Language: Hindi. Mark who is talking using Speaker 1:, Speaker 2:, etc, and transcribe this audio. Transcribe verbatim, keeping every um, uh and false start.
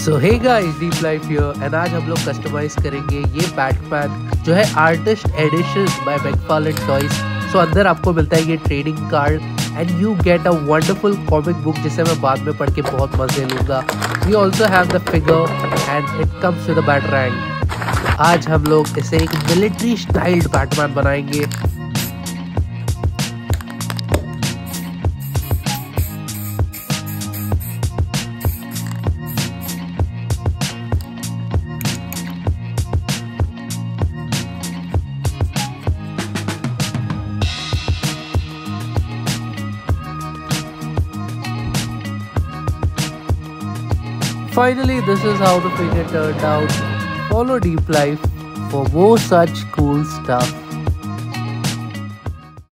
Speaker 1: So hey guys, deep life here and आज हम लोग कस्टमाइज करेंगे ये बैटमैन जो है artist edition by McFarlane Toys. So अंदर आपको मिलता है ये trading card and you get a wonderful comic book जिसे मैं बाद में पढ़ के बहुत मजे लूंगा। We also have the figure and it comes with a batarang. आज हम लोग इसे एक मिलिट्री स्टाइल्ड बैटमैन बनाएंगे। Finally, this is how the figure turned out. Follow Deep Life for more such cool stuff.